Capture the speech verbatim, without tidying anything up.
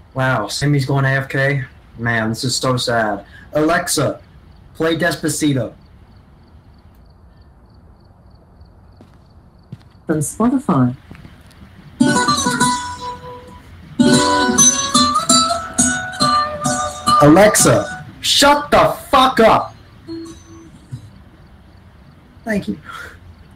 Wow, Sammy's going A F K? Man, this is so sad. Alexa, play Despacito. From Spotify. Alexa, shut the fuck up! Thank you.